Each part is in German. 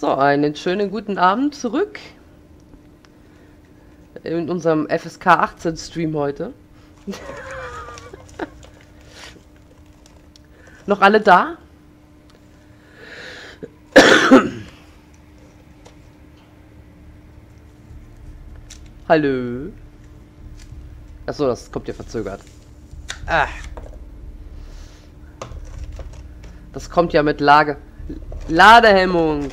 So, einen schönen guten Abend zurück in unserem FSK 18 Stream heute. Noch alle da? Hallo? Achso, das kommt ja verzögert. Ah. Das kommt ja mit Ladehemmung.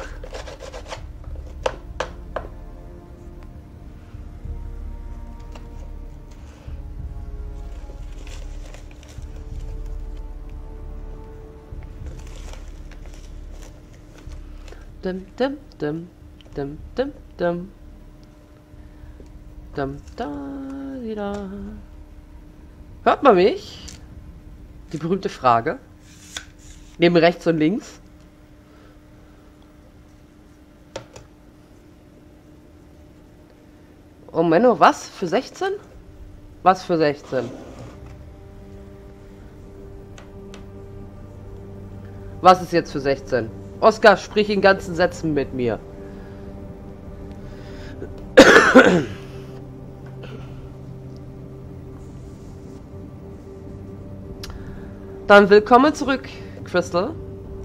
Dum, dum, dum, dum, dum, dum. Dum, da, wieder. Hört man mich? Die berühmte Frage. Neben rechts und links. Oh Menno, was? Für 16? Was für 16? Was ist jetzt für 16? Oskar, sprich in ganzen Sätzen mit mir. Dann willkommen zurück, Crystal.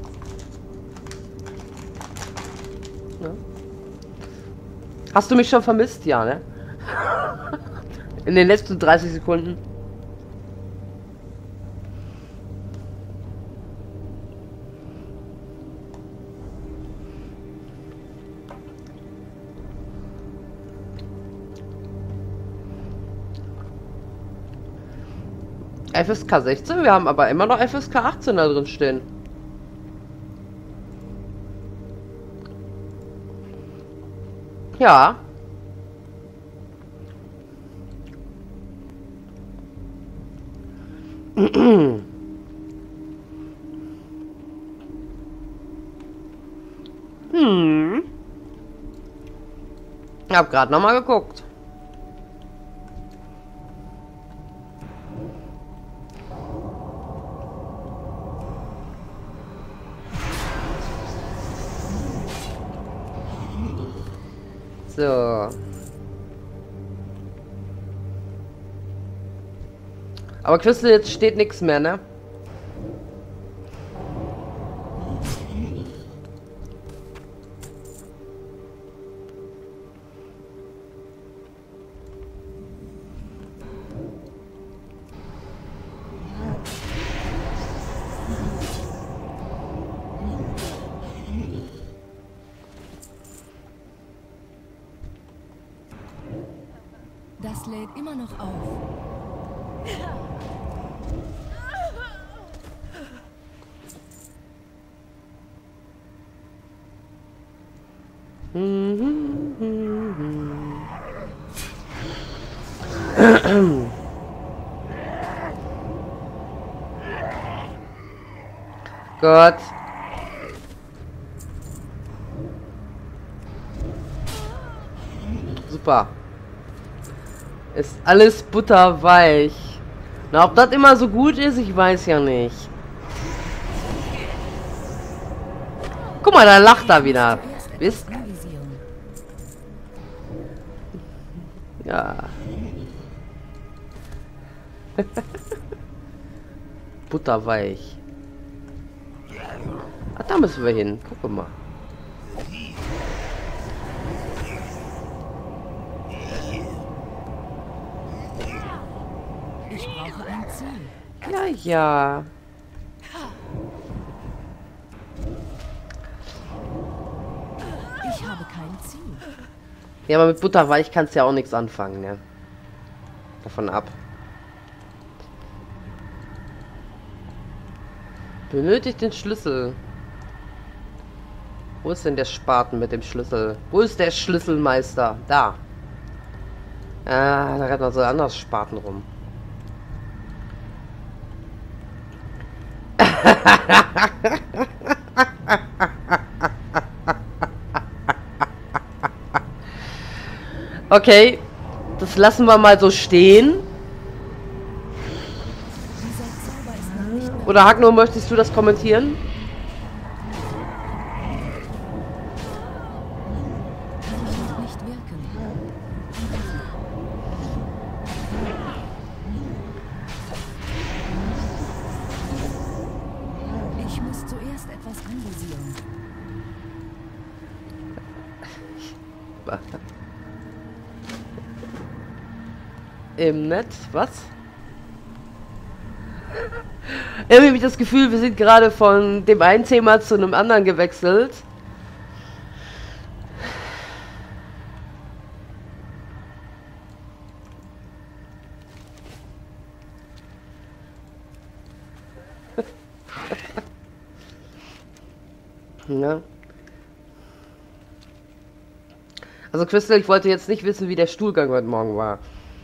Ja. Hast du mich schon vermisst? Ja, ne? In den letzten 30 Sekunden. FSK 16? Wir haben aber immer noch FSK 18 da drin stehen. Ja. Ich hab gerade noch mal geguckt. So. Aber Crystal, jetzt steht nichts mehr, ne? Das lädt immer noch auf. Gott. Super. Ist alles butterweich. Na, ob das immer so gut ist, ich weiß ja nicht. Guck mal, da lacht er wieder. Wisst? Ja. Butterweich. Ach, da müssen wir hin. Guck mal. Ich brauche ein Ziel. Ja, ja. Ich habe kein Ziel. Ja, aber mit Butterweich kannst du ja auch nichts anfangen, ne? Davon ab. Benötigt den Schlüssel. Wo ist denn der Spaten mit dem Schlüssel? Wo ist der Schlüsselmeister? Da. Ah, da rennt noch so ein anderes Spaten rum. Okay, das lassen wir mal so stehen. Oder Hagno, möchtest du das kommentieren? Im Netz? Was? Irgendwie habe ich das Gefühl, wir sind gerade von dem einen Thema zu einem anderen gewechselt. Ja. Also Crystal, ich wollte jetzt nicht wissen, wie der Stuhlgang heute Morgen war.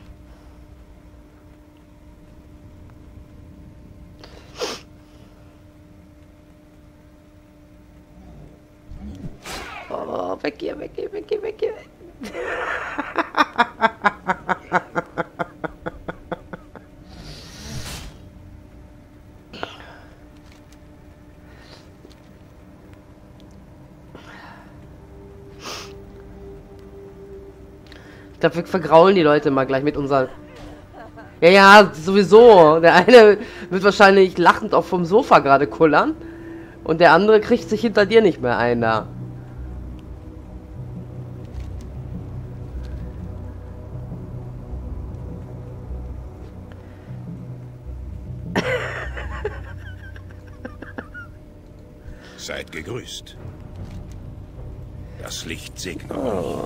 Oh, weg hier, weg hier, weg hier, weg hier. Ich glaube, wir vergraulen die Leute mal gleich mit unserer... Ja, ja, sowieso. Der eine wird wahrscheinlich lachend auch vom Sofa gerade kullern. Und der andere kriegt sich hinter dir nicht mehr ein da. Seid gegrüßt. Das Licht segne euch. Oh.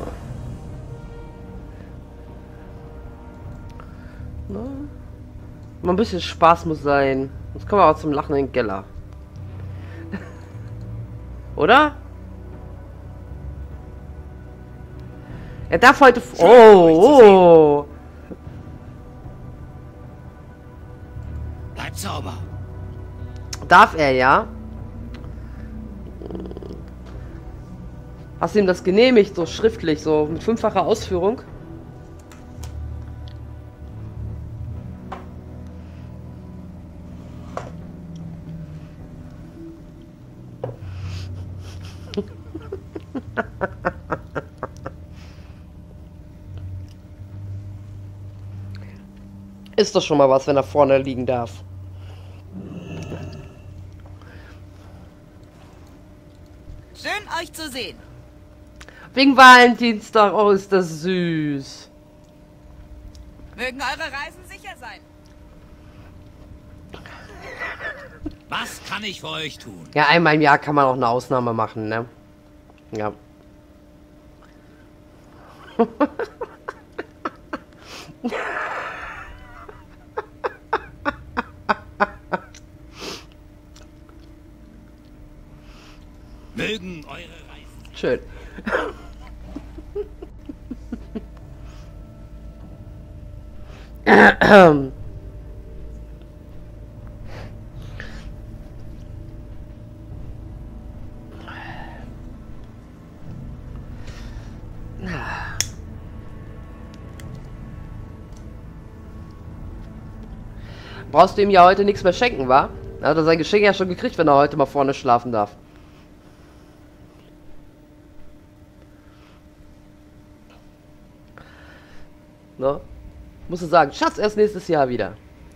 Na? Mal ein bisschen Spaß muss sein. Sonst kommen wir auch zum Lachen in den Keller. Oder? Er darf heute... Oh! Bleibt sauber. Darf er, ja? Hast du ihm das genehmigt, so schriftlich, so mit 5-facher Ausführung? Ist doch schon mal was, wenn er vorne liegen darf. Schön, euch zu sehen. Wegen Valentinstag, oh, ist das süß. Mögen eure Reisen sicher sein. Was kann ich für euch tun? Ja, einmal im Jahr kann man auch eine Ausnahme machen, ne? Ja. Mögen eure Reisen. Schön. Brauchst du ihm ja heute nichts mehr schenken, wa? Er hat sein Geschenk ja schon gekriegt, wenn er heute mal vorne schlafen darf. Ne? Musst du sagen, Schatz, erst nächstes Jahr wieder.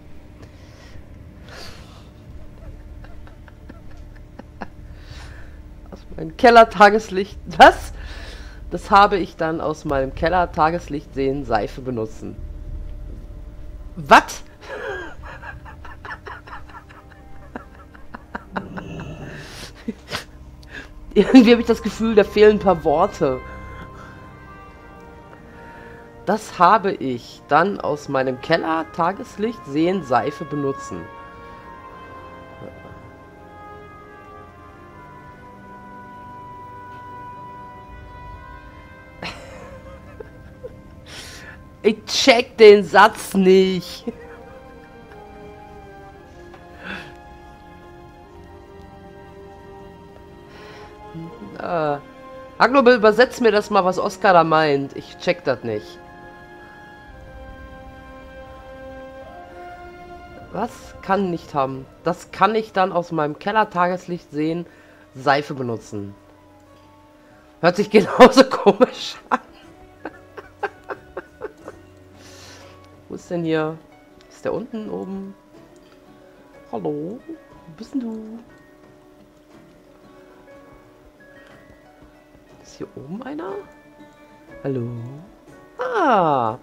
Aus meinem Keller-Tageslicht... Was? Das habe ich dann aus meinem Keller-Tageslicht sehen, Seife benutzen. Was? Irgendwie habe ich das Gefühl, da fehlen ein paar Worte. Das habe ich dann aus meinem Keller Tageslicht sehen, Seife benutzen. Ich check den Satz nicht. Agno, übersetzt mir das mal, was Oskar da meint. Ich check das nicht. Was? Kann nicht haben. Das kann ich dann aus meinem Keller Tageslicht sehen, Seife benutzen. Hört sich genauso komisch an. Wo ist denn hier? Ist der unten oben? Hallo? Wo bist denn du? Ist hier oben einer? Hallo? Ah,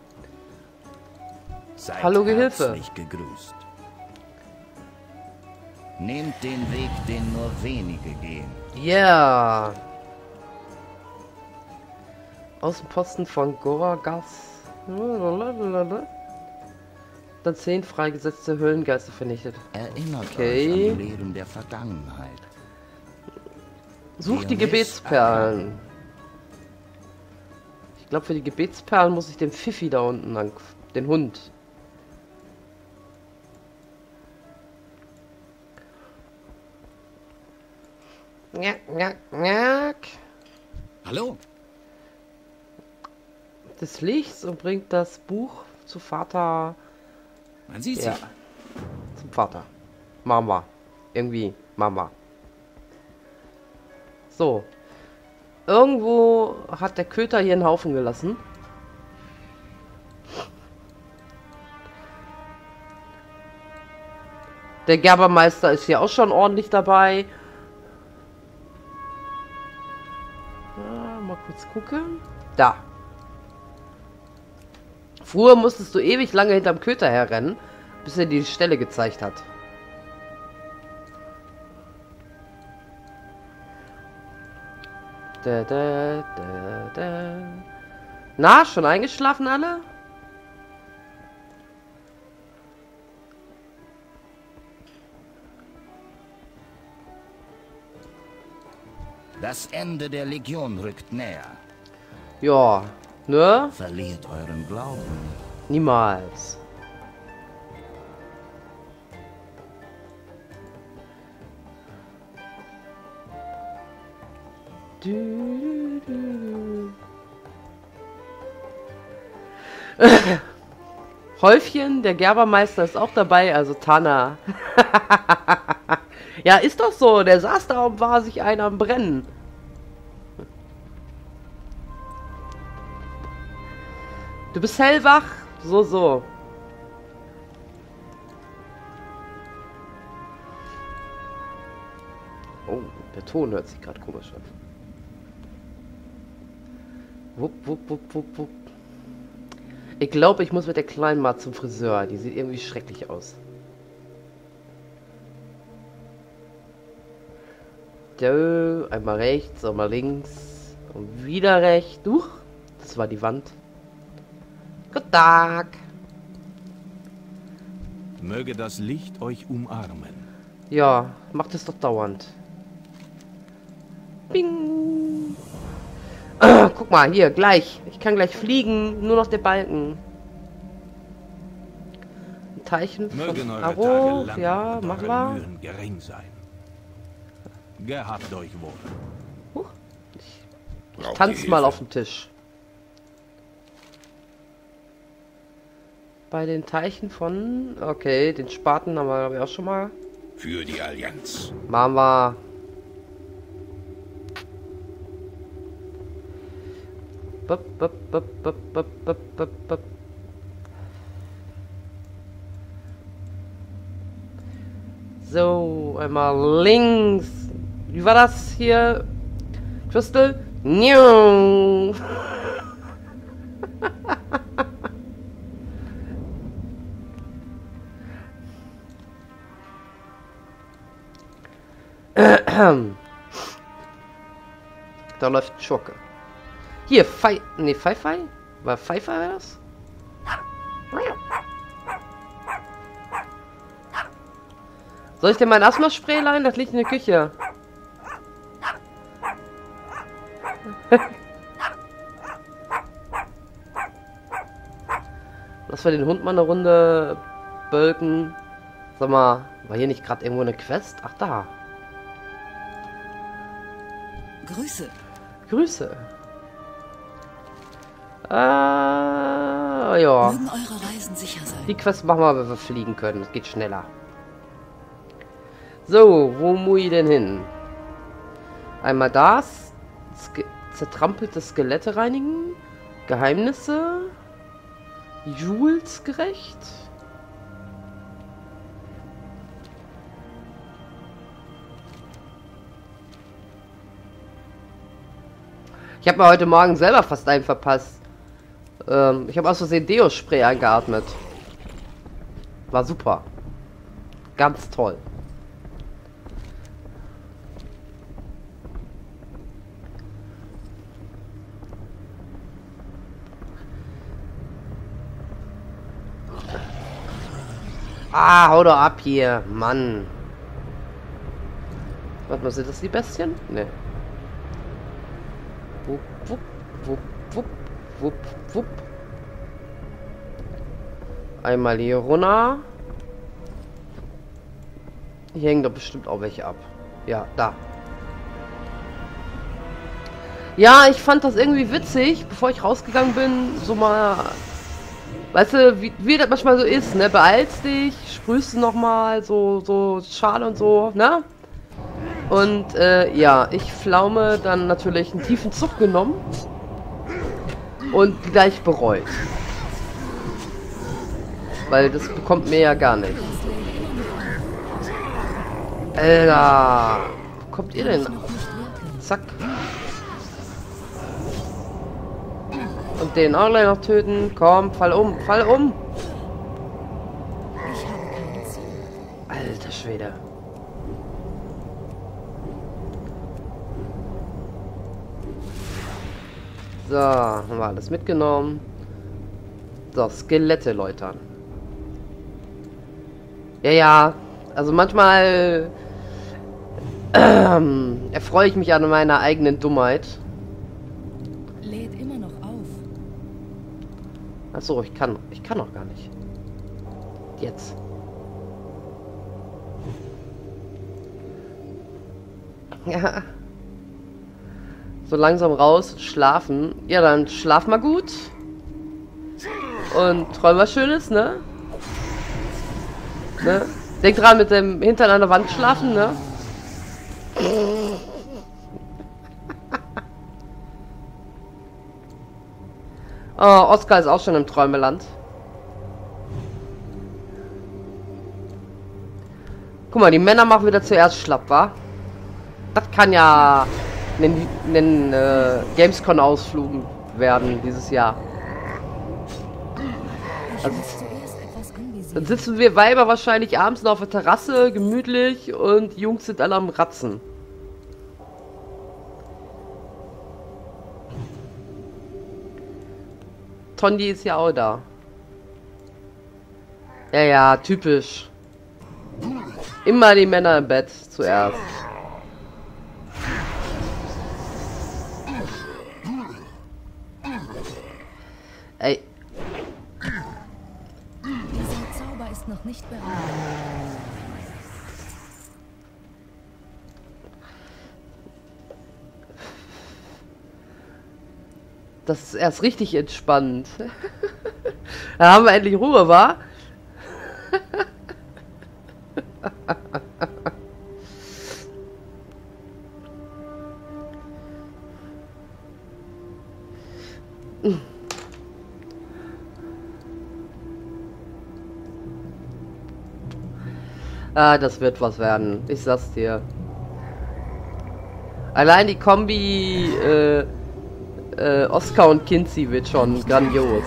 Seid Hallo, Gehilfe. herzlich gegrüßt. Nehmt den Weg, den nur wenige gehen. yeah. Außenposten von Goragas. Dann 10 freigesetzte Höhlengeister vernichtet. Erinnert Okay. euch an die Lehren der Vergangenheit. Such die Dionys Gebetsperlen. Ich glaube, für die Gebetsperlen muss ich den Pfiffi da unten lang. Den Hund. Hallo? Des Lichts und bringt das Buch zu Vater. Man sieht Ja. sich. Zum Vater. Mama. Irgendwie Mama. So. Irgendwo hat der Köter hier einen Haufen gelassen. Der Gerbermeister ist hier auch schon ordentlich dabei. Mal kurz gucken. Da. Früher musstest du ewig lange hinterm Köter herrennen, bis er die Stelle gezeigt hat. Na, schon eingeschlafen alle? Das Ende der Legion rückt näher. Ja, ne? Verliert euren Glauben. Niemals. Häufchen, der Gerbermeister ist auch dabei, also Tana. Ja, ist doch so, der saß da und war sich einer am Brennen. Du bist hellwach? So, so. Oh, der Ton hört sich gerade komisch an. Wupp, wupp, wupp, wupp, wupp. Ich glaube, ich muss mit der Kleinen mal zum Friseur. Die sieht irgendwie schrecklich aus. So, einmal rechts, einmal links. Und wieder rechts. Das war die Wand. Guten Tag. Möge das Licht euch umarmen. Ja, macht es doch dauernd. Bing. Guck mal, hier, gleich. Ich kann gleich fliegen. Nur noch der Balken. Ein Teilchen Mögen von eure Aro. Tage lang Ja, und machen eure wir. Mühen gering sein. Gehabt euch wohl. Ich tanz mal auf den Tisch. Bei den Teichen von... Okay, den Spaten haben wir, glaube ich, auch schon mal. Für die Allianz. Machen wir. Bup, bup, bup, bup, bup, bup, bup, bup. So, einmal links. Wie war das hier? Crystal? Niu. Da läuft ein Schurke. Hier, Fei... Ne, Fei? War Fei das? Soll ich dir mein Asthma-Spray leihen? Das liegt in der Küche. Lass wir den Hund mal eine Runde bölken. Sag mal, war hier nicht gerade irgendwo eine Quest? Ach, da. Grüße. Grüße. Ja. Mögen eure Reisen sicher sein. Die Quest machen wir, wenn wir fliegen können. Es geht schneller. So, wo muss ich denn hin? Einmal das. Zertrampelte Skelette reinigen. Geheimnisse. Jules gerecht. Ich habe mir heute Morgen selber fast einen verpasst. Ich habe aus Versehen Deo-Spray eingeatmet. War super. Ganz toll. Ah, hau doch ab hier, Mann. Warte mal, sind das die Bestien? Ne. Wupp, wupp, wupp, wupp, wupp, wupp. Einmal hier runter. Hier hängen doch bestimmt auch welche ab. Ja, da. Ja, ich fand das irgendwie witzig, bevor ich rausgegangen bin, so mal... Weißt du, wie das manchmal so ist, ne? Beeilst dich, sprühst du nochmal, so Schale und so, ne? Und, ja, ich Pflaume dann natürlich einen tiefen Zug genommen und gleich bereut. Weil das bekommt mir ja gar nicht. Alter, wo kommt ihr denn? Zack. Und den auch gleich noch töten. Komm, fall um, fall um. Ich habe keine Ziele. Alter Schwede. So, haben wir alles mitgenommen. So, Skelette läutern. Ja, ja. Also manchmal erfreue ich mich an meiner eigenen Dummheit. Lädt immer noch auf. Achso, ich kann noch gar nicht. Jetzt. Ja. So langsam raus, schlafen. Ja, dann schlaf mal gut. Und träum was Schönes, ne? Ne? Denk dran, mit dem Hintern an der Wand schlafen, ne? Oh, Oskar ist auch schon im Träumeland. Guck mal, die Männer machen wieder zuerst schlapp, wa? Das kann ja einen Gamescom-Ausflug werden dieses Jahr. Also, Zuerst etwas angesehen. dann sitzen wir Weiber wahrscheinlich abends noch auf der Terrasse, gemütlich, und die Jungs sind alle am Ratzen. Tondi ist ja auch da. Ja, ja, typisch. Immer die Männer im Bett zuerst. Ey. Dieser Zauber ist noch nicht bereit. Das ist erst richtig entspannend. Da haben wir endlich Ruhe, wa? Ah, das wird was werden. Ich sag's dir. Allein die Kombi Oskar und Kinsey wird schon grandios.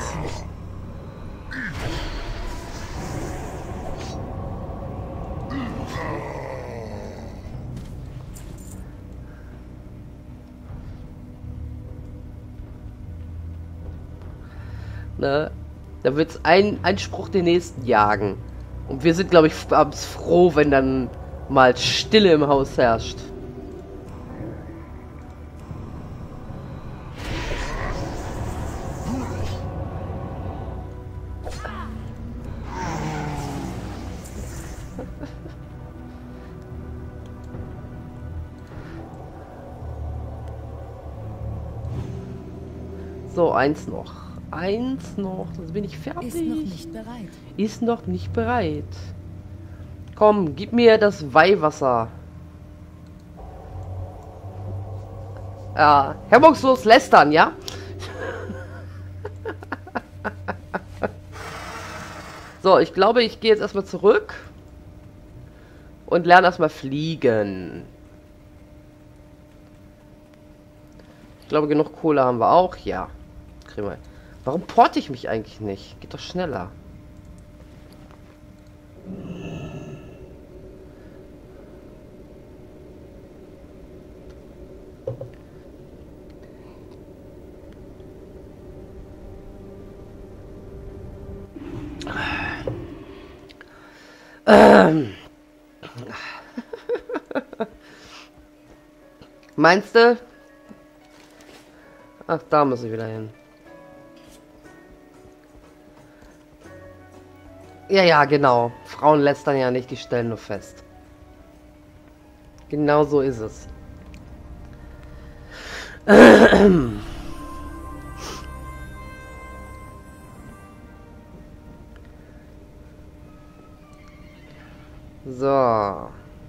Ne? Da wird's ein Spruch den nächsten jagen. Und wir sind, glaube ich, abends froh, wenn dann mal Stille im Haus herrscht. So, eins noch. Eins noch. Dann bin ich fertig. Ist noch nicht bereit. Ist noch nicht bereit. Komm, gib mir das Weihwasser. Ja, hemmungslos lästern, ja? So, ich glaube, ich gehe jetzt erstmal zurück und lerne erstmal fliegen. glaube, genug Kohle haben wir auch. Ja. Kriegen wir. Warum porte ich mich eigentlich nicht? Geht doch schneller. Meinst du? Ach, da muss ich wieder hin. Ja, ja, genau. Frauen lästern ja nicht, die stellen nur fest. Genau so ist es. So.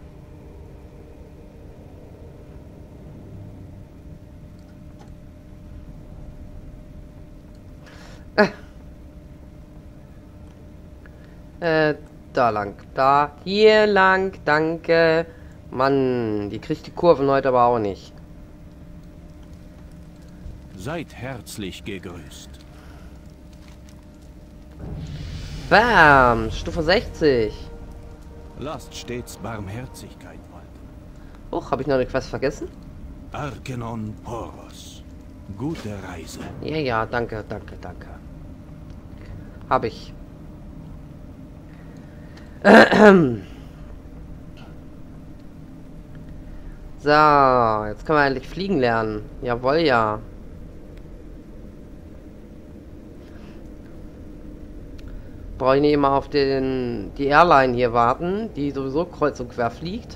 Da lang. Da. Hier lang. Danke. Mann, die kriegt die Kurven heute aber auch nicht. Seid herzlich gegrüßt. Bam. Stufe 60. Lasst stets Barmherzigkeit walten. Oh, habe ich noch eine Quest vergessen? Arkenon Poros. Gute Reise. Ja, ja, danke, danke, danke. Hab ich. So, jetzt können wir endlich fliegen lernen. Jawohl, ja. Brauche ich nicht immer auf die Airline hier warten, die sowieso kreuz und quer fliegt.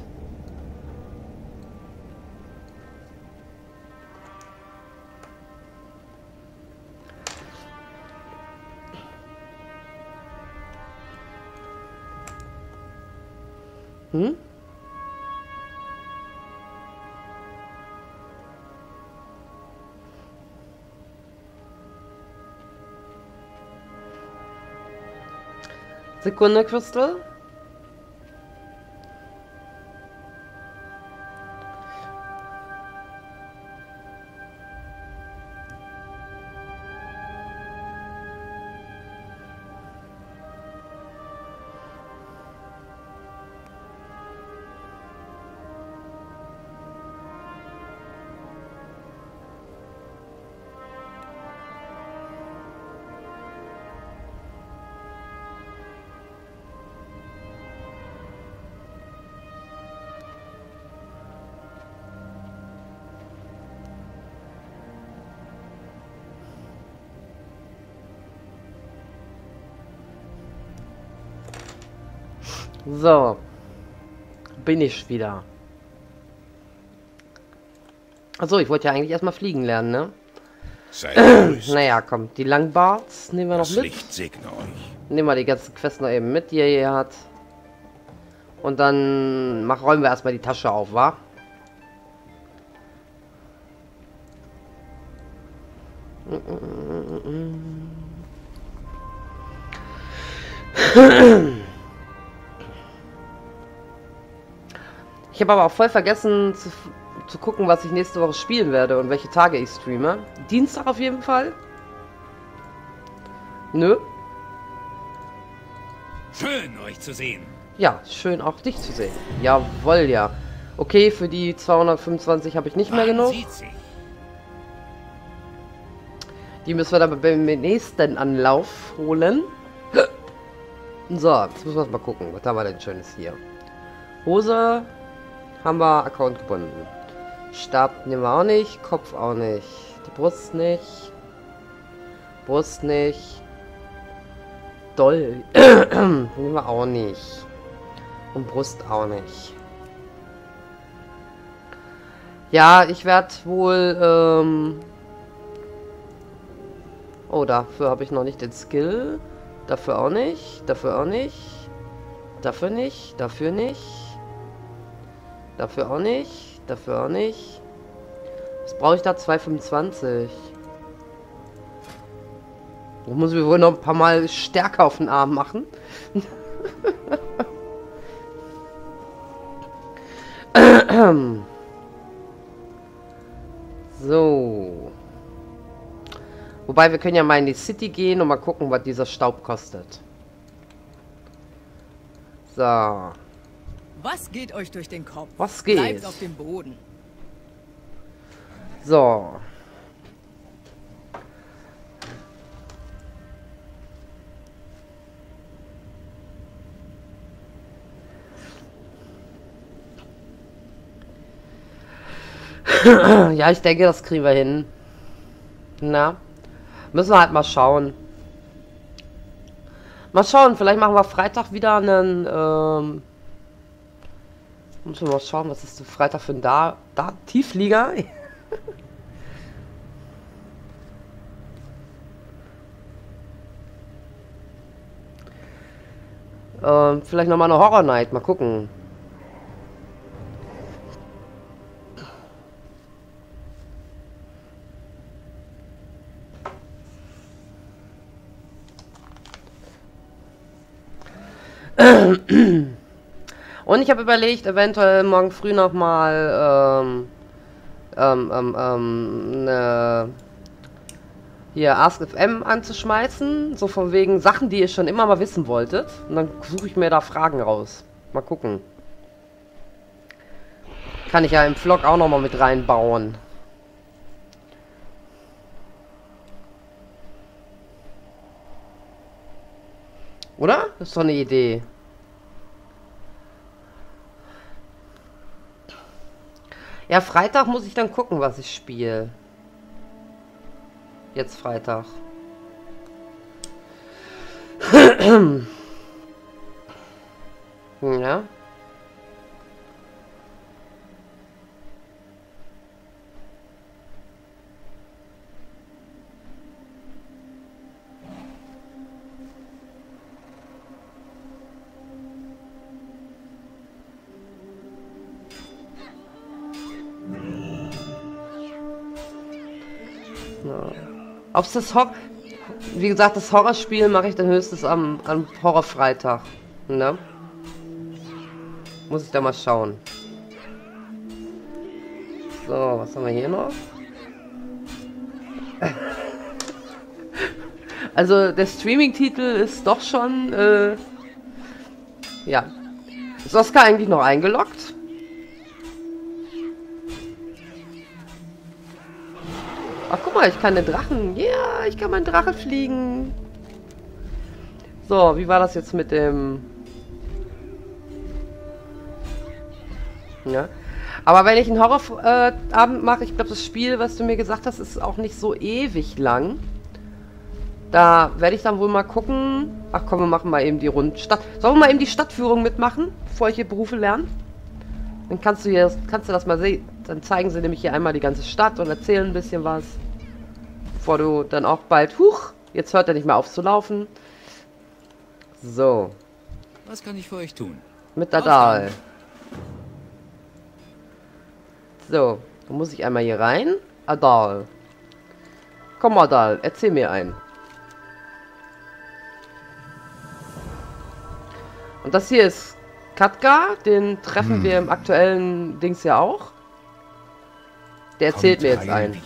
Hm? Sekunde, Crystal. So. Bin ich wieder. Achso, ich wollte ja eigentlich erstmal fliegen lernen, ne? Seid gegrüßt. Naja, komm, die Langbarts nehmen wir noch Das mit. Licht segne euch. Nehmen wir die ganzen Quests noch eben mit, die er hier hat. Und dann räumen wir erstmal die Tasche auf, wa? Ich habe aber auch voll vergessen zu gucken, was ich nächste Woche spielen werde und welche Tage ich streame. Dienstag auf jeden Fall. Nö. Schön, euch zu sehen. Ja, schön auch dich zu sehen. Jawohl, ja. Okay, für die 225 habe ich nicht mehr Man genug. sieht sich. Die müssen wir dann beim nächsten Anlauf holen. So, jetzt müssen wir mal gucken. Was haben wir denn Schönes hier? Hose haben wir Account gebunden. Stab nehmen wir auch nicht. Kopf auch nicht. Die Brust nicht. Brust nicht. Doll. Nehmen wir auch nicht. Und Brust auch nicht. Ja, ich werde wohl, oh, dafür habe ich noch nicht den Skill. Dafür auch nicht. Dafür auch nicht. Dafür nicht. Dafür nicht. Dafür auch nicht. Dafür auch nicht. Was brauche ich da? 225. Ich muss mir wohl noch ein paar Mal stärker auf den Arm machen. So. Wobei, wir können ja mal in die City gehen und mal gucken, was dieser Staub kostet. So. Was geht euch durch den Kopf? Was geht? Bleibt auf dem Boden. So. Ja, ich denke, das kriegen wir hin. Na, müssen wir halt mal schauen. Mal schauen, vielleicht machen wir Freitag wieder einen, müssen wir mal schauen, was ist Freitag für ein Tieflieger? Vielleicht nochmal eine Horror Night, mal gucken. Und ich habe überlegt, eventuell morgen früh nochmal hier Ask.fm anzuschmeißen. So von wegen Sachen, die ihr schon immer mal wissen wolltet. Und dann suche ich mir da Fragen raus. Mal gucken. Kann ich ja im Vlog auch nochmal mit reinbauen. Oder? Das ist doch eine Idee. Ja, Freitag muss ich dann gucken, was ich spiele. Jetzt Freitag. Ja. Ob das wie gesagt, das Horrorspiel mache ich dann höchstens am Horrorfreitag. Ne? Muss ich da mal schauen. So, was haben wir hier noch? Also der Streaming-Titel ist doch schon, ja. Ist Oskar eigentlich noch eingeloggt? Ach, guck mal, ich kann den Drachen. Ja, ich kann meinen Drache fliegen. So, wie war das jetzt mit dem... Ja. Aber wenn ich einen Horrorabend mache, ich glaube, das Spiel, was du mir gesagt hast, ist auch nicht so ewig lang. Da werde ich dann wohl mal gucken... Ach komm, wir machen mal eben die Rundstadt. Sollen wir mal eben die Stadtführung mitmachen, bevor ich hier Berufe lerne? Dann kannst du das mal sehen. Dann zeigen sie nämlich hier einmal die ganze Stadt und erzählen ein bisschen was. Bevor du dann auch bald... Huch! Jetzt hört er nicht mehr auf zu laufen. So. Was kann ich für euch tun? Mit Adal. So. Dann muss ich einmal hier rein. Adal. Komm, Adal. Erzähl mir ein. Und das hier ist Katka. Den treffen wir im aktuellen Dings ja auch. Der erzählt mir jetzt ein.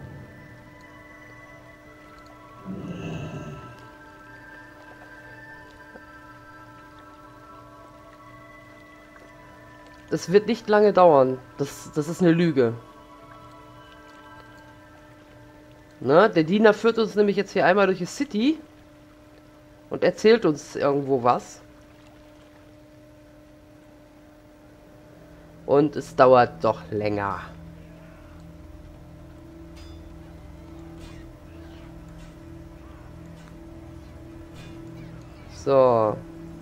Das wird nicht lange dauern. Das ist eine Lüge. Ne? Der Diener führt uns nämlich jetzt hier einmal durch die City und erzählt uns irgendwo was. Und es dauert doch länger. So.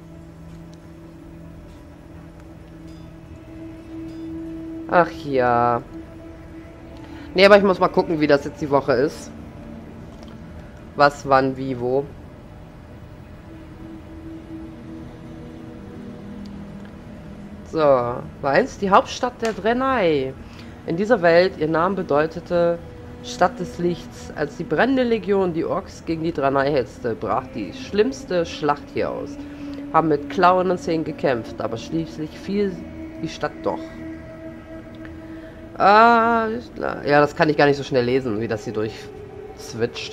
Ach ja. Nee, aber ich muss mal gucken, wie das jetzt die Woche ist. Was, wann, wie, wo. So, war einst die Hauptstadt der Draenei. In dieser Welt, ihr Name bedeutete Stadt des Lichts. Als die brennende Legion die Orks gegen die Draenei hetzte, brach die schlimmste Schlacht hier aus. Haben mit Klauen und Zähnen gekämpft, aber schließlich fiel die Stadt doch. Ja, das kann ich gar nicht so schnell lesen, wie das hier durch switcht.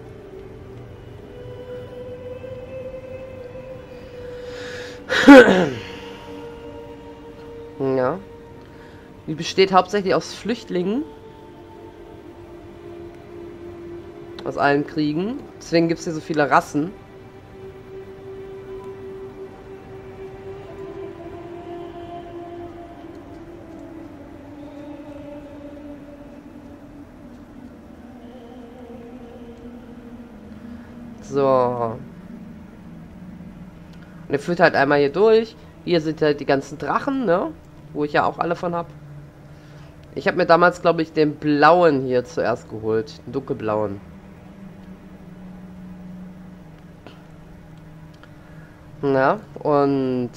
Ja. Die besteht hauptsächlich aus Flüchtlingen. Aus allen Kriegen. Deswegen gibt es hier so viele Rassen. So. Und er führt halt einmal hier durch. Hier sind halt die ganzen Drachen, ne? Wo ich ja auch alle von habe. Ich habe mir damals, glaube ich, den blauen hier zuerst geholt. Den dunkelblauen. Na, und...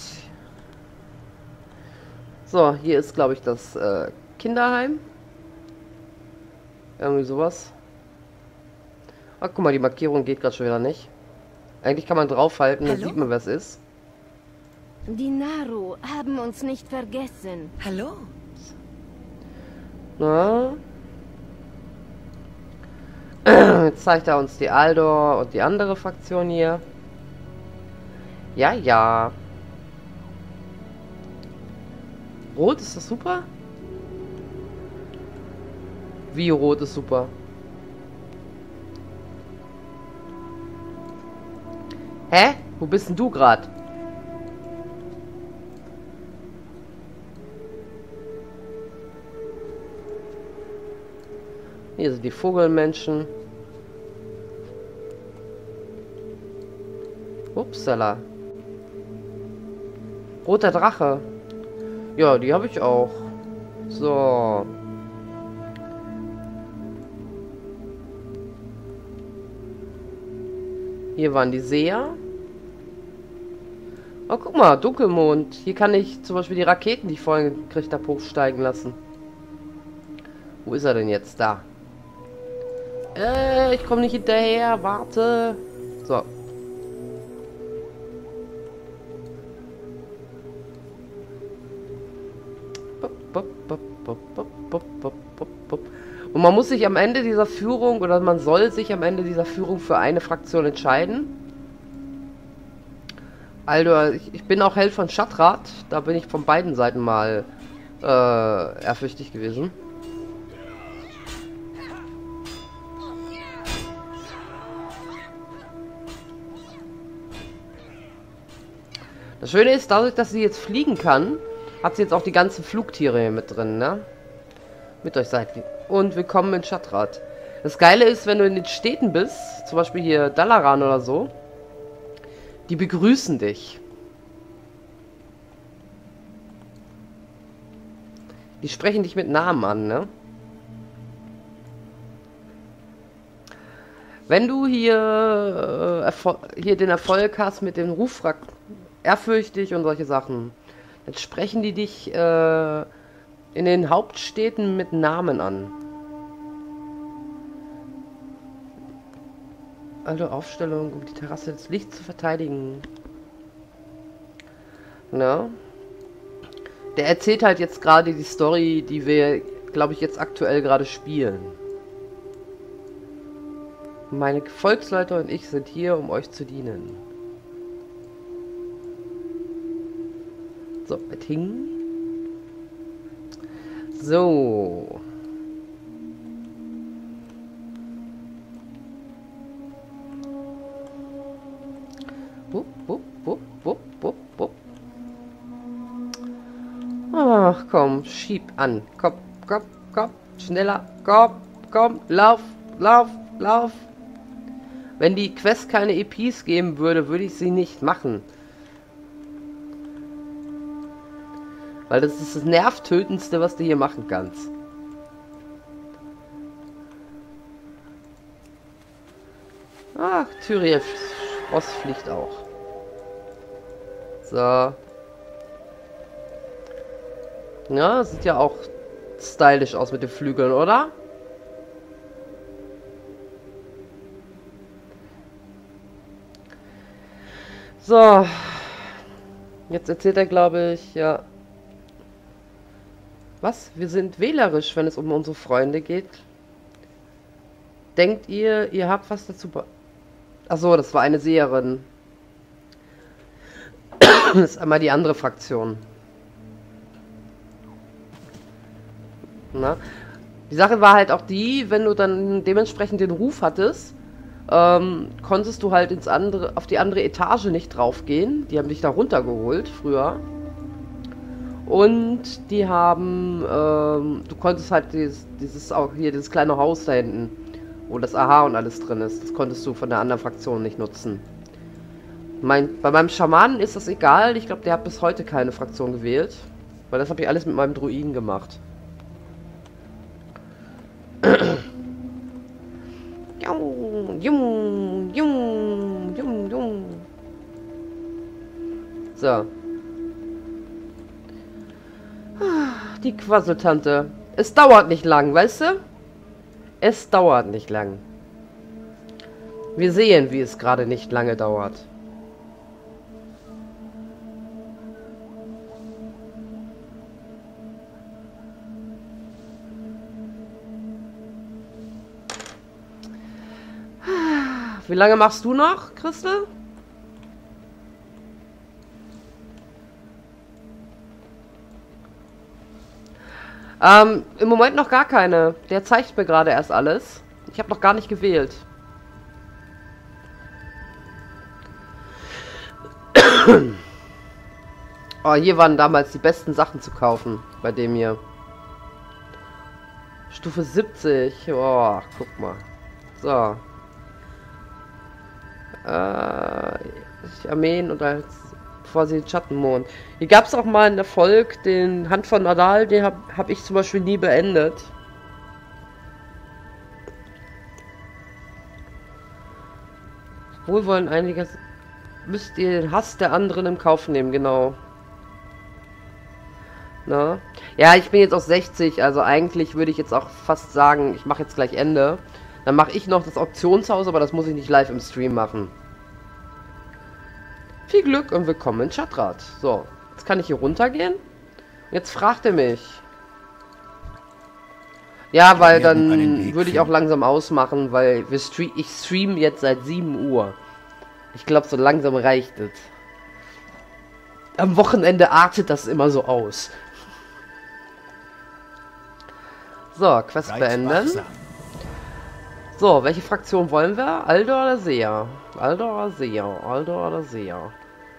So, hier ist, glaube ich, das Kinderheim. Irgendwie sowas. Ach, guck mal, die Markierung geht gerade schon wieder nicht. Eigentlich kann man draufhalten, dann sieht man, wer es ist. Die Naru haben uns nicht vergessen. Hallo? Na? Jetzt zeigt er uns die Aldor und die andere Fraktion hier. Ja, ja. Rot, ist das super? Wie rot ist super? Hä? Wo bist denn du gerade? Hier sind die Vogelmenschen. Upsala. Roter Drache. Ja, die habe ich auch. So. Hier waren die Seher. Oh, guck mal, Dunkelmond. Hier kann ich zum Beispiel die Raketen, die ich vorhin gekriegt habe, hochsteigen lassen. Wo ist er denn jetzt? Da. Ich komme nicht hinterher. Warte. So. Und man muss sich am Ende dieser Führung, oder man soll sich am Ende dieser Führung für eine Fraktion entscheiden. Also, ich bin auch Held von Shattrath. Da bin ich von beiden Seiten mal ehrfürchtig gewesen. Das Schöne ist, dadurch, dass sie jetzt fliegen kann, hat sie jetzt auch die ganzen Flugtiere hier mit drin, ne? Mit euch seid ihr. Und willkommen in Shattrath. Das Geile ist, wenn du in den Städten bist, zum Beispiel hier Dalaran oder so, die begrüßen dich. Die sprechen dich mit Namen an, ne? Wenn du hier, hier den Erfolg hast mit dem Ruf ehrfürchtig und solche Sachen, dann sprechen die dich in den Hauptstädten mit Namen an. Also Aufstellung, um die Terrasse des Lichts zu verteidigen. Na? Der erzählt halt jetzt gerade die Story, die wir, glaube ich, jetzt aktuell gerade spielen. Meine Volksleute und ich sind hier, um euch zu dienen. So, mit Hing. So. Wupp, wupp, wupp, wupp, wupp, wupp. Ach, komm, schieb an. Komm, komm, komm, schneller. Komm, komm, lauf, lauf, lauf. Wenn die Quest keine EPs geben würde, würde ich sie nicht machen. Weil das ist das Nervtötendste, was du hier machen kannst. Ach, Tyriel Frost fliegt auch. So. Ja, sieht ja auch stylisch aus mit den Flügeln, oder? So. Jetzt erzählt er, glaube ich, ja. Was? Wir sind wählerisch, wenn es um unsere Freunde geht. Denkt ihr, ihr habt was dazu... Achso, das war eine Seherin. Das ist einmal die andere Fraktion. Na? Die Sache war halt auch die, wenn du dann dementsprechend den Ruf hattest, konntest du halt auf die andere Etage nicht draufgehen. Die haben dich da runtergeholt früher. Und die haben, du konntest halt dieses kleine Haus da hinten, wo das AH und alles drin ist, das konntest du von der anderen Fraktion nicht nutzen. Bei meinem Schamanen ist das egal, ich glaube, der hat bis heute keine Fraktion gewählt, weil das habe ich alles mit meinem Druiden gemacht. So. Die Quasseltante. Es dauert nicht lang, weißt du? Es dauert nicht lang. Wir sehen, wie es gerade nicht lange dauert. Wie lange machst du noch, Christel? Im Moment noch gar keine. Der zeigt mir gerade erst alles. Ich habe noch gar nicht gewählt. Oh, hier waren damals die besten Sachen zu kaufen. Bei dem hier. Stufe 70. Oh, guck mal. So. Armeen und als bevor sie den Schattenmond. Hier gab es auch mal einen Erfolg, den Hand von Nadal, den hab ich zum Beispiel nie beendet. Wohlwollen einiges. Müsst ihr den Hass der anderen im Kauf nehmen, genau. Na? Ja, ich bin jetzt auf 60, also eigentlich würde ich jetzt auch fast sagen, ich mache jetzt gleich Ende. Dann mache ich noch das Auktionshaus, aber das muss ich nicht live im Stream machen. Viel Glück und willkommen in Schattrat. So, jetzt kann ich hier runtergehen. Jetzt fragt er mich. Ja, weil dann würde ich auch langsam ausmachen, weil ich stream jetzt seit 7 Uhr. Ich glaube, so langsam reicht es. Am Wochenende artet das immer so aus. So, Quest beenden. So, welche Fraktion wollen wir? Aldor oder Seher? Aldor oder Seher? Aldor oder Seher?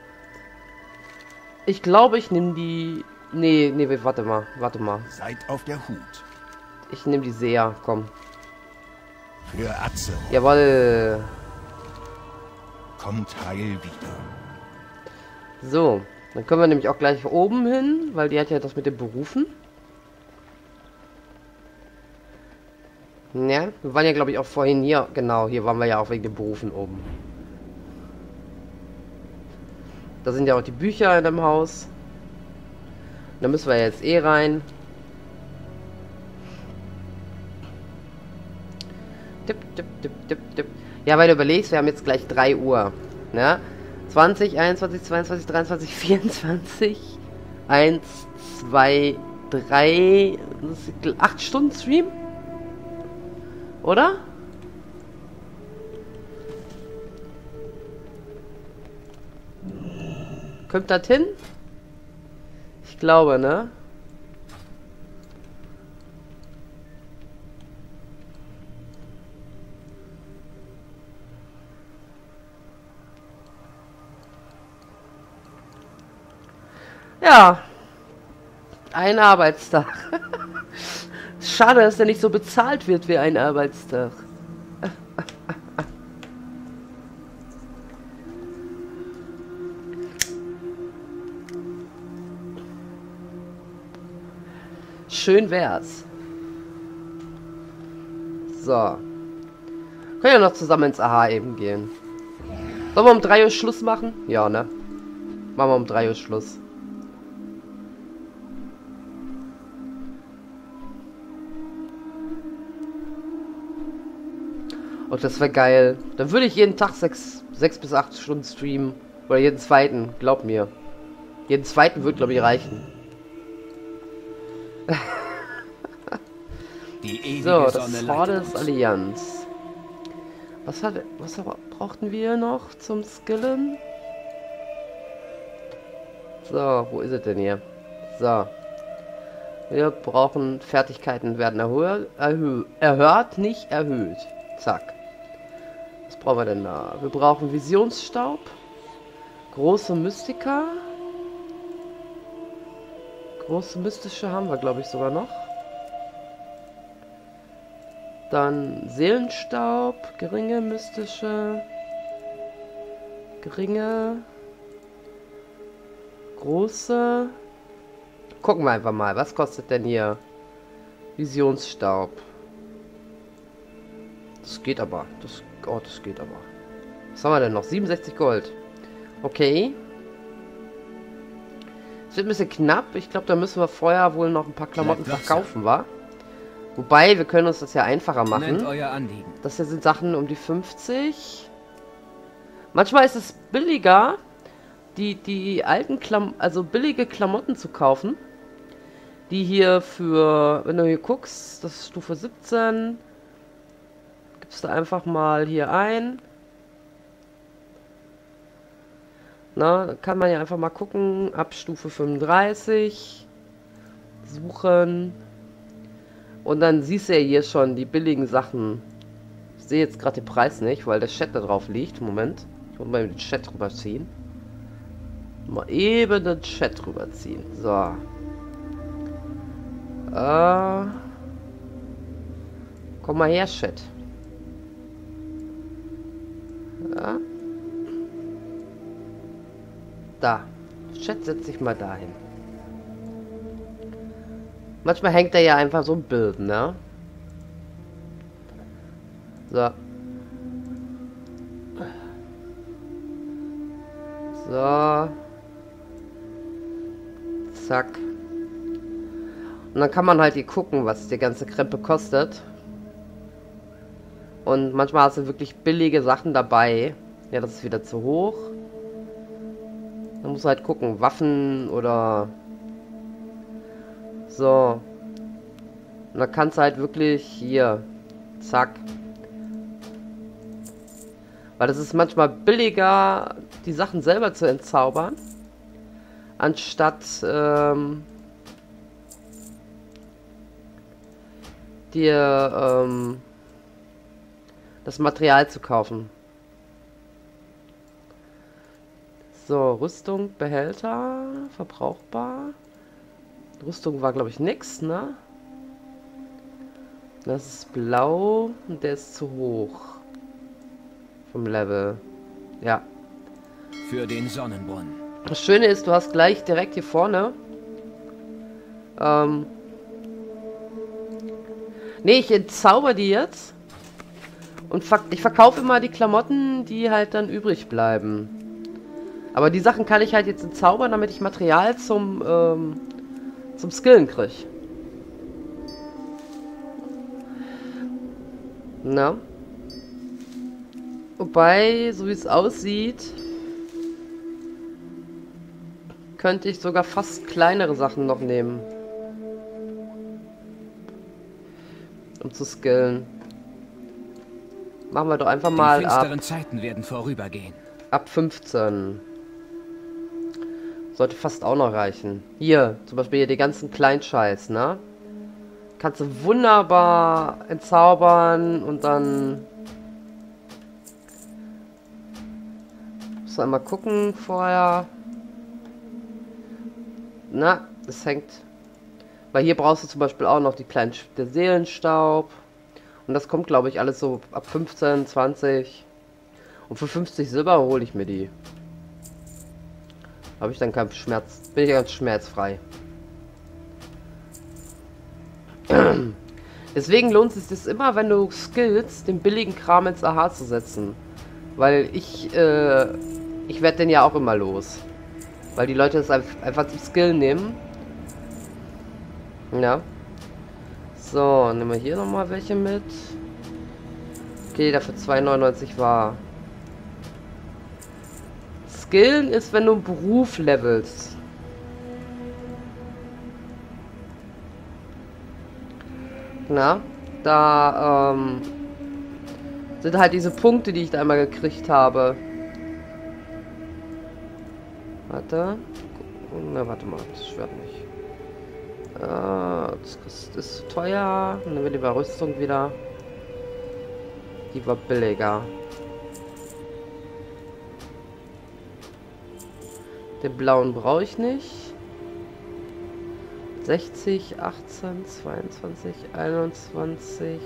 Ich glaube, ich nehme die... Nee, warte mal. Seid auf der Hut. Ich nehme die Seher, komm. Für Atze. Jawohl. Kommt heil wieder. So, dann können wir nämlich auch gleich oben hin, weil die hat ja das mit den Berufen. Ja, wir waren ja, glaube ich, auch vorhin hier. Genau, hier waren wir ja auch wegen den Berufen oben. Da sind ja auch die Bücher in dem Haus. Da müssen wir jetzt eh rein. Ja, weil du überlegst, wir haben jetzt gleich 3 Uhr. Ne? 20, 21, 22, 23, 24. 1, 2, 3. 8 Stunden Stream? Oder? Kommt das hin? Ich glaube, ne? Ja. Ein Arbeitstag. Schade, dass der nicht so bezahlt wird wie ein Arbeitstag. Schön wär's. So. Können ja noch zusammen ins AH eben gehen. Sollen wir um 3 Uhr Schluss machen? Ja, ne? Machen wir um 3 Uhr Schluss. Und das wäre geil. Dann würde ich jeden Tag 6 bis 8 Stunden streamen. Oder jeden zweiten, glaub mir. Jeden zweiten wird, glaube ich, reichen. Die ewige So, das Sonne ist leitet Hordes uns. Allianz. Was brauchten wir noch zum Skillen? So, wo ist es denn hier? So. Wir brauchen Fertigkeiten werden erhöht, nicht erhöht. Zack. Was brauchen wir denn da? Wir brauchen Visionsstaub. Große Mystika. Große Mystische haben wir, glaube ich, sogar noch. Dann Seelenstaub, geringe mystische, geringe, große. Gucken wir einfach mal, was kostet denn hier Visionsstaub? Das geht aber, das geht aber. Was haben wir denn noch? 67 Gold. Okay. Es wird ein bisschen knapp. Ich glaube, da müssen wir vorher wohl noch ein paar Klamotten verkaufen, wa? Wobei, wir können uns das ja einfacher Nennt machen. euer Anliegen. Das hier sind Sachen um die 50. Manchmal ist es billiger, die alten billige Klamotten zu kaufen. Die hier für, wenn du hier guckst, das ist Stufe 17. Gibst du einfach mal hier ein. Na, da kann man ja einfach mal gucken, ab Stufe 35. Suchen. Und dann siehst du ja hier schon die billigen Sachen. Ich sehe jetzt gerade den Preis nicht, weil der Chat da drauf liegt. Moment. Ich muss mal den Chat rüberziehen. Mal eben den Chat rüberziehen. So. Komm mal her, Chat. Ja. Da. Chat setzt sich mal dahin. Manchmal hängt er ja einfach so ein Bild, ne? So. So. Zack. Und dann kann man halt hier gucken, was die ganze Krempe kostet. Und manchmal hast du wirklich billige Sachen dabei. Ja, das ist wieder zu hoch. Man muss halt gucken, Waffen oder... So. Und dann kannst du halt wirklich hier. Zack. Weil das ist manchmal billiger, die Sachen selber zu entzaubern. Anstatt dir das Material zu kaufen. So, Rüstung, Behälter, verbrauchbar. Rüstung war, glaube ich, nix, ne? Das ist blau und der ist zu hoch. Vom Level. Ja. Für den Sonnenbrunnen. Das Schöne ist, du hast gleich direkt hier vorne. Nee, ich entzauber die jetzt. Und ich verkaufe immer die Klamotten, die halt dann übrig bleiben. Aber die Sachen kann ich halt jetzt entzaubern, damit ich Material zum Skillen kriege. Na? Wobei, so wie es aussieht, könnte ich sogar fast kleinere Sachen noch nehmen. Um zu skillen. Machen wir doch einfach mal Die finsteren Zeiten werden vorübergehen. ab 15. Sollte fast auch noch reichen. Hier, zum Beispiel hier die ganzen Kleinscheiß, ne? Kannst du wunderbar entzaubern und dann... Musst du einmal gucken vorher. Na, es hängt... Weil hier brauchst du zum Beispiel auch noch die kleinen der Seelenstaub. Und das kommt, glaube ich, alles so ab 15, 20. Und für 50 Silber hole ich mir die. Habe ich dann keinen Schmerz. Bin ich ganz schmerzfrei. Deswegen lohnt es sich immer, wenn du skillst, den billigen Kram ins AH zu setzen. Weil ich werde den ja auch immer los. Weil die Leute das einfach zum Skill nehmen. Ja. So, nehmen wir hier nochmal welche mit. Okay, dafür 2,99 war. Skillen ist, wenn du einen Beruf levelst. Na, da sind halt diese Punkte, die ich da einmal gekriegt habe. Warte. Na, warte mal, das schwört nicht. Das ist zu teuer. Und dann wird die Rüstung wieder. Die war billiger. Den blauen brauche ich nicht. 60, 18, 22, 21.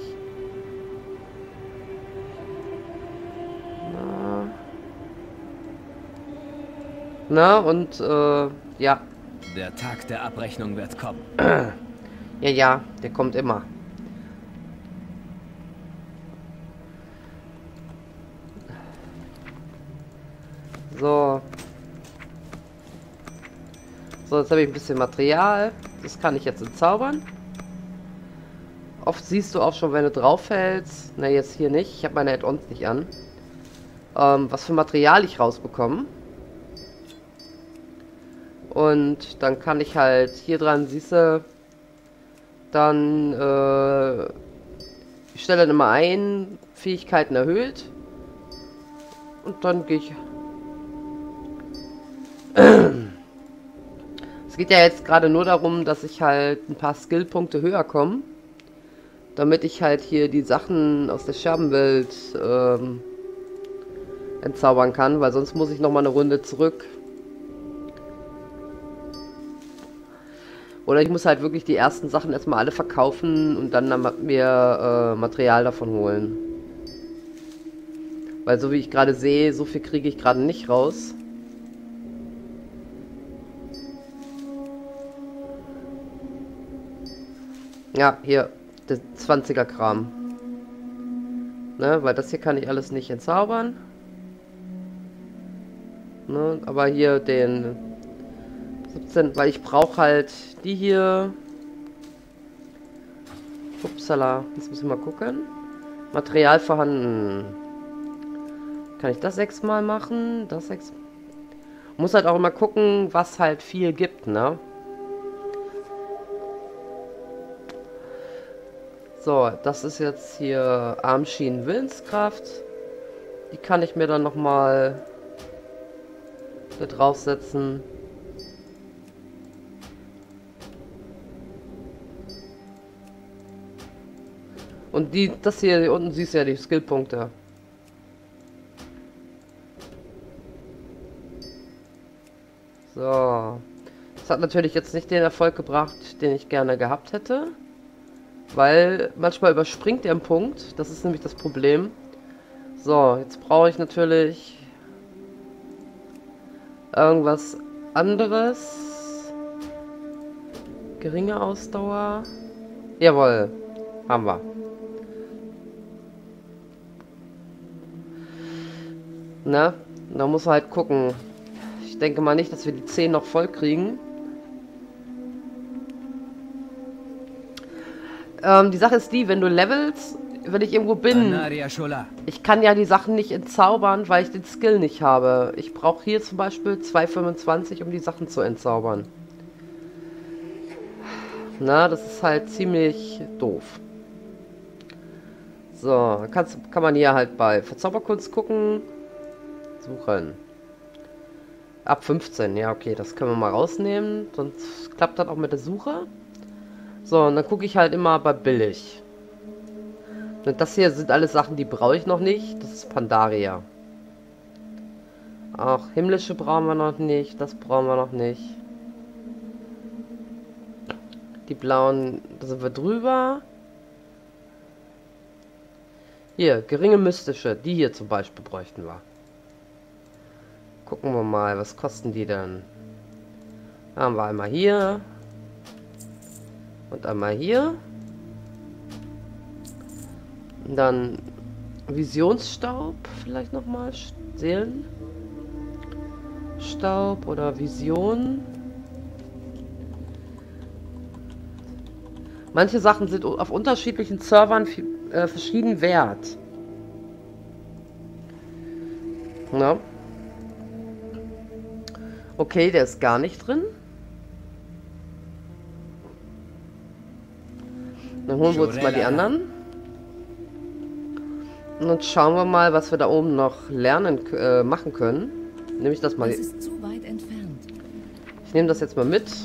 Na und ja. Der Tag der Abrechnung wird kommen. Ja, der kommt immer. So. So, jetzt habe ich ein bisschen Material. Das kann ich jetzt entzaubern. Oft siehst du auch schon, wenn du drauf hältst. Na, jetzt hier nicht. Ich habe meine Add-ons nicht an. Was für Material ich rausbekomme. Und dann kann ich halt hier dran, siehst du, dann ich stelle dann immer ein, Fähigkeiten erhöht. Und dann gehe ich. Es geht ja jetzt gerade nur darum, dass ich halt ein paar Skillpunkte höher komme. Damit ich halt hier die Sachen aus der Scherbenwelt entzaubern kann, weil sonst muss ich nochmal eine Runde zurück. Oder ich muss halt wirklich die ersten Sachen erstmal alle verkaufen und dann mir Material davon holen. Weil so wie ich gerade sehe, so viel kriege ich gerade nicht raus. Ja, hier, der 20er Kram. Ne, weil das hier kann ich alles nicht entzaubern. Ne, aber hier den 17, weil ich brauche halt die hier. Upsala, jetzt muss ich mal gucken. Material vorhanden. Kann ich das 6-mal machen? Das 6. Muss halt auch immer gucken, was halt viel gibt, ne? So, das ist jetzt hier Armschienen Willenskraft. Die kann ich mir dann nochmal da draufsetzen. Und das hier unten siehst du ja die Skillpunkte. So. Das hat natürlich jetzt nicht den Erfolg gebracht, den ich gerne gehabt hätte. Weil manchmal überspringt er einen Punkt. Das ist nämlich das Problem. So, jetzt brauche ich natürlich irgendwas anderes. Geringe Ausdauer. Jawohl. Haben wir. Ne? Da muss man halt gucken. Ich denke mal nicht, dass wir die 10 noch voll kriegen. Die Sache ist die, wenn du levelst, wenn ich irgendwo bin, ich kann ja die Sachen nicht entzaubern, weil ich den Skill nicht habe. Ich brauche hier zum Beispiel 2,25, um die Sachen zu entzaubern. Na, das ist halt ziemlich doof. So, kann man hier halt bei Verzauberkunst gucken. Suchen. Ab 15, ja okay, das können wir mal rausnehmen, sonst klappt das auch mit der Suche. So, und dann gucke ich halt immer bei billig. Und das hier sind alles Sachen, die brauche ich noch nicht. Das ist Pandaria. Auch himmlische brauchen wir noch nicht, das brauchen wir noch nicht. Die blauen, da sind wir drüber. Hier, geringe mystische, die hier zum Beispiel bräuchten wir. Gucken wir mal, was kosten die denn? Da haben wir einmal hier. Und einmal hier. Und dann Visionsstaub, vielleicht nochmal. Seelenstaub oder Vision. Manche Sachen sind auf unterschiedlichen Servern verschieden wert. Na? Okay, der ist gar nicht drin. Dann holen wir uns mal die anderen. Und dann schauen wir mal, was wir da oben noch lernen, machen können. Nehme ich das mal. Das ist zu weit entfernt. Ich nehme das jetzt mal mit.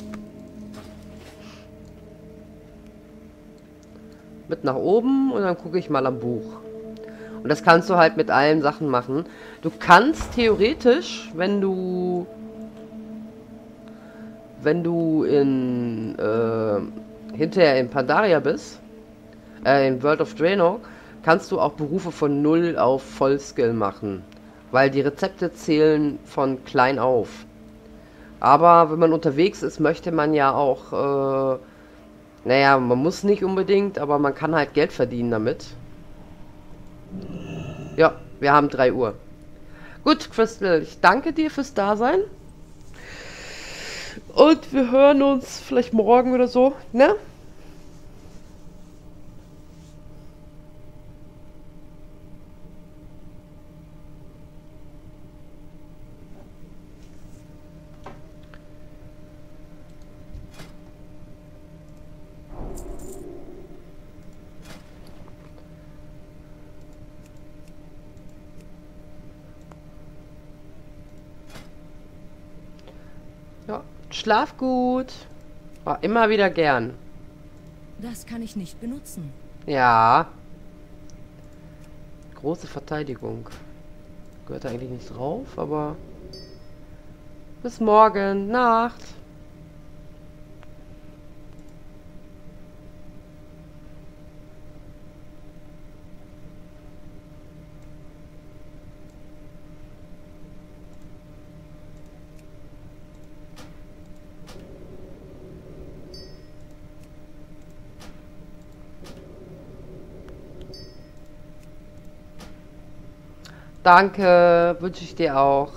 Mit nach oben und dann gucke ich mal am Buch. Und das kannst du halt mit allen Sachen machen. Du kannst theoretisch, wenn du in hinterher in Pandaria bist, in World of Draenor, kannst du auch Berufe von 0 auf Vollskill machen. Weil die Rezepte zählen von klein auf. Aber wenn man unterwegs ist, möchte man ja auch, naja, man muss nicht unbedingt, aber man kann halt Geld verdienen damit. Ja, wir haben 3 Uhr. Gut, Crystal, ich danke dir fürs Dasein. Und wir hören uns vielleicht morgen oder so, ne? Ja, schlaf gut. War immer wieder gern. Das kann ich nicht benutzen. Ja. Große Verteidigung. Gehört da eigentlich nicht drauf, aber... Bis morgen. Nacht. Danke, wünsche ich dir auch.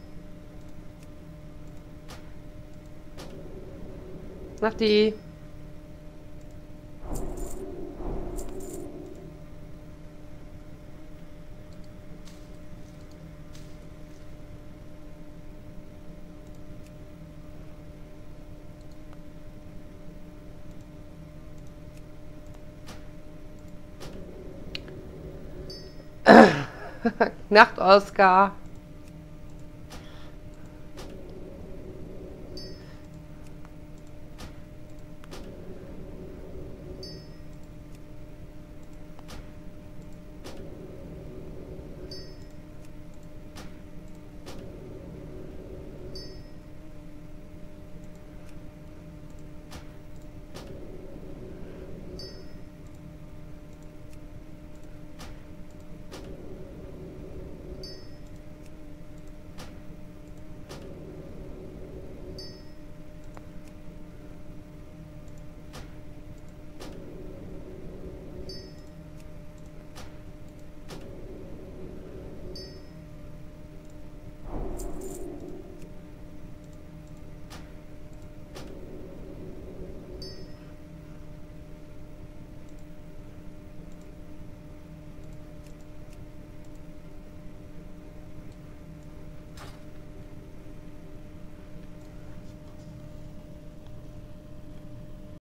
Nachti. Nacht, Oskar.